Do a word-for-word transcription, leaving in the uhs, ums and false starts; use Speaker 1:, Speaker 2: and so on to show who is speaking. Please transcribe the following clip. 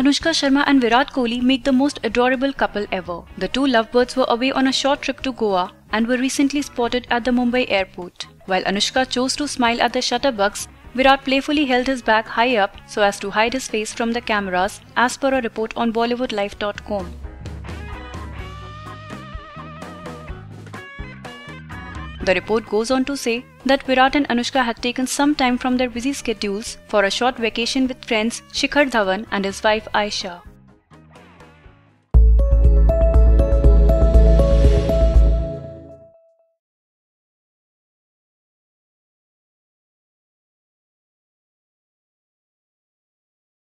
Speaker 1: Anushka Sharma and Virat Kohli make the most adorable couple ever. The two lovebirds were away on a short trip to Goa and were recently spotted at the Mumbai airport. While Anushka chose to smile at the shutterbugs, Virat playfully held his back high up so as to hide his face from the cameras, as per a report on Bollywood Life dot com. The report goes on to say that Virat and Anushka had taken some time from their busy schedules for a short vacation with friends Shikhar Dhawan and his wife Ayesha.